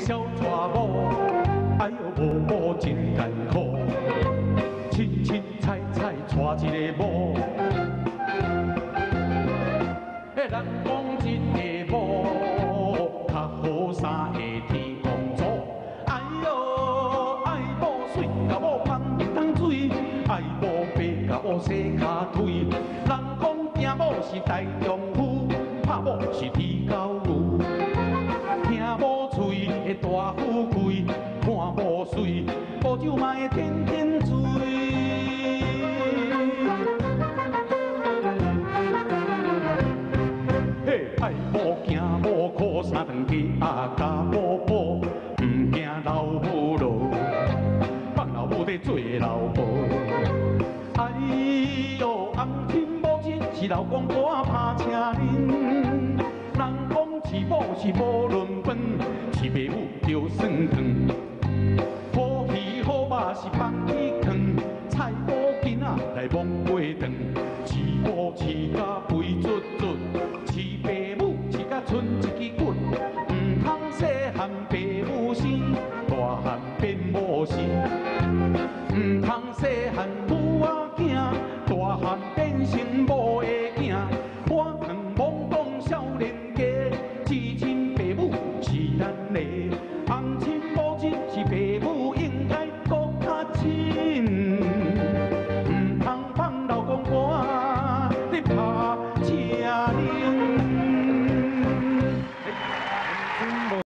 小娶某，哎呦无某真艰苦，凊凊彩彩娶一个某，人讲一个某较好三个天公祖，哎呦爱某水，甲某芳面当水，爱某白，甲某洗骹腿，人讲惊某是大丈夫，拍某是天高牛。 听某嘴会大富贵，看某水，无酒嘛会天天醉。嘿，爱某惊某苦，三顿家家宝宝，唔惊老母老，放老母得做老婆。哎呦，红天某日是老公我拍车轮。 人讲饲某是无论本，饲爸母着算糖。好鱼好肉是放去扛，菜脯囡仔来摸鸡肠。饲某饲甲肥卒卒，饲爸母饲甲剩一支骨。唔通细汉爸母生，大汉变某生。唔通细汉母仔囝，大汉变成某。